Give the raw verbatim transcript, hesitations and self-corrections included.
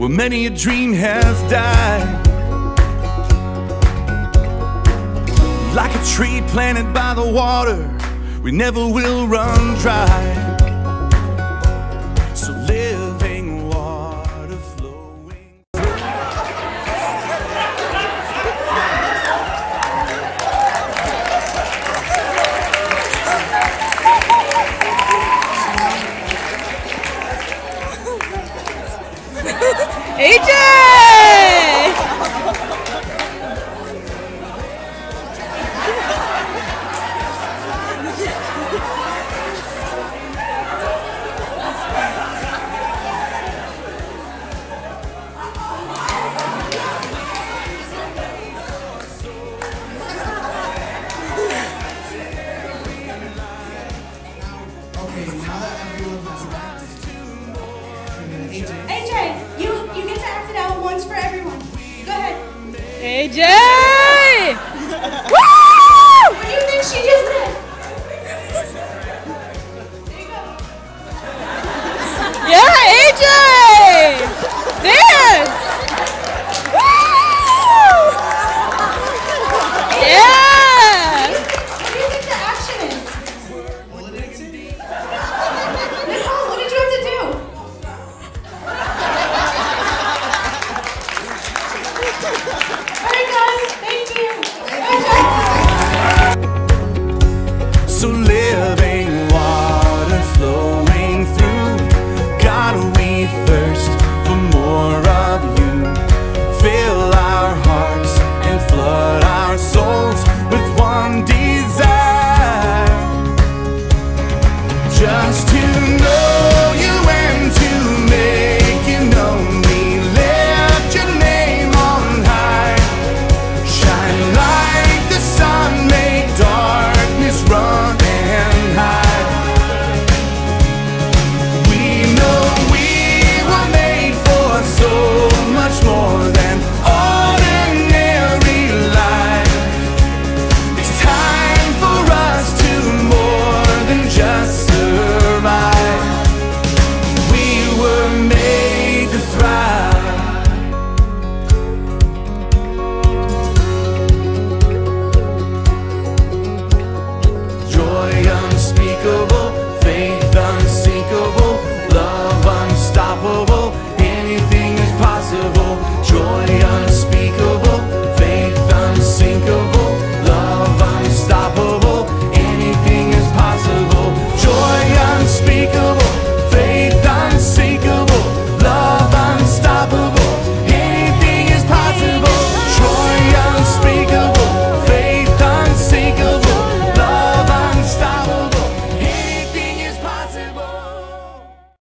where many a dream has died. Like a tree planted by the water, we never will run dry. So living water flowing. A J! Okay, now that everyone has acted, A J. A J, you, you get to act it out once for everyone. Go ahead. A J! Woo! What do you think she just did? There you go. Yeah, A J! Dance! Woo! Yeah! What do you think the action is? Pole dancing? Nicole, what did you have to do?